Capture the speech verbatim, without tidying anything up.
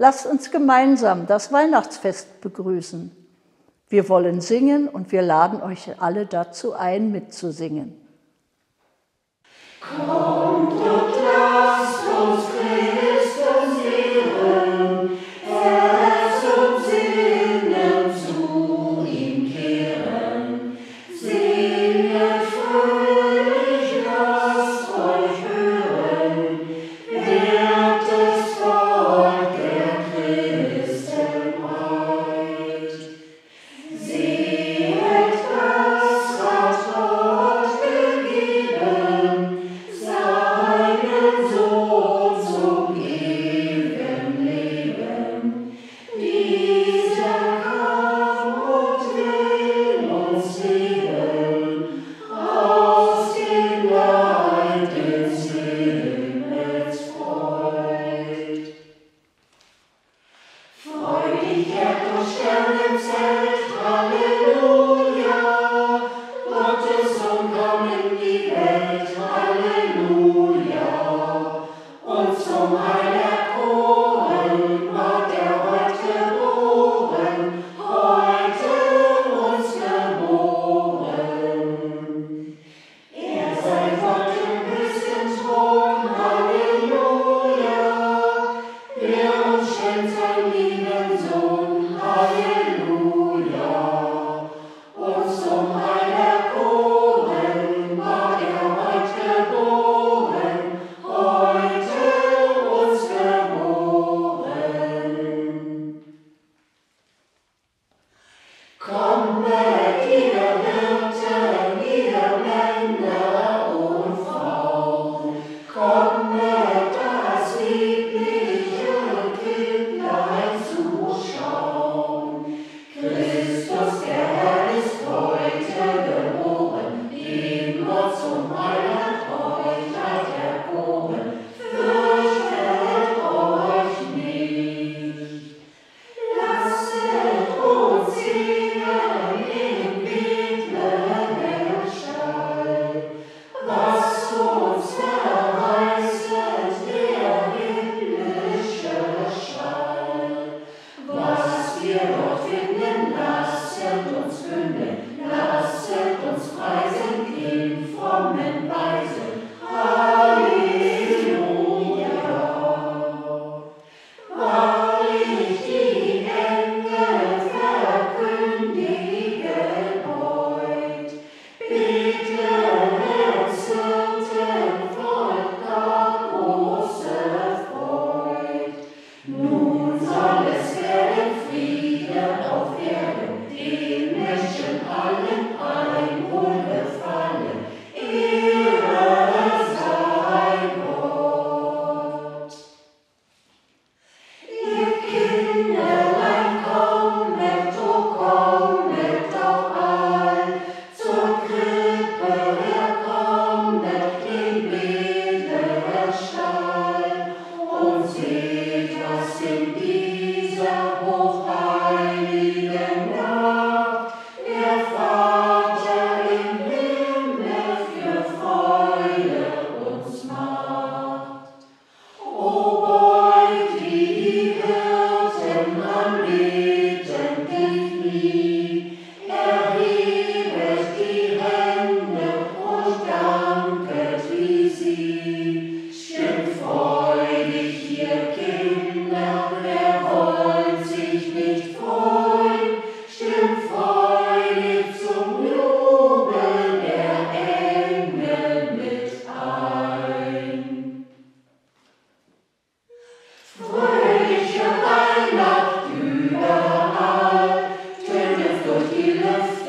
Lasst uns gemeinsam das Weihnachtsfest begrüßen. Wir wollen singen und wir laden euch alle dazu ein, mitzusingen. Kommt und lasst uns Christus ehren, Herz und Sinnen zu ihm kehren. Singet fröhlich, lasst euch hören, wertes Volk der Christenheit. Sehet, was hat Gott gegeben, seinen Sohn zum ewigen Leben. Dieser kam und will uns heben, aus dem Leid ins Himmelsfreud. Freudig kehrt durch Sternenzelt, Halleluja, Gottes Sohn kam in die Welt, Halleluja. Und zum Heil erkoren ward er heut geboren, heute uns geboren. Er sei Gott im höchsten Thron, Halleluja, der uns schenkt sein lieben Sohn, Halleluja. Und zum Heil erkoren ward er heut geboren, heute uns geboren. Kommet, ihr Hirten, ihr Männer und Frauen, kommet, das liebliche Kindlein zuschauen. Christus, der Herr, ist heute geboren, den Gott zum Heiland euch hat erkoren. Fürchtet euch nicht. Lasset uns singen im Bethlehemstall, was uns verheißet der himmlische Schall. Was wir dort finden, lasset uns künden, lasset uns preisen in frommen Weisen. Halleluja. Wahrlich, die Engel verkündigen heut, Bethlehems Hirtenvolk gar große Freud. Nun soll es werden Friede auf Erden, den Menschen allen ein Wohlgefallen. Ehre sei Gott. Ihr Kinderlein, kommet, o kommet doch all, zur Krippe herkommet in Bethlehemstall. Und seht, was in dieser hochheiligen Nacht der Vater im Himmel für Freude uns macht. O beugt die Hirten anbetend die Knie, erhebet die Hände und danket wie sie. Stimmt freudig, ihr Kinder, wer wollt sich nicht freuen? Stimmt freudig zum Jubel der Engel mit ein. Fröhliche Weihnacht überall, tönet durch die Lüfte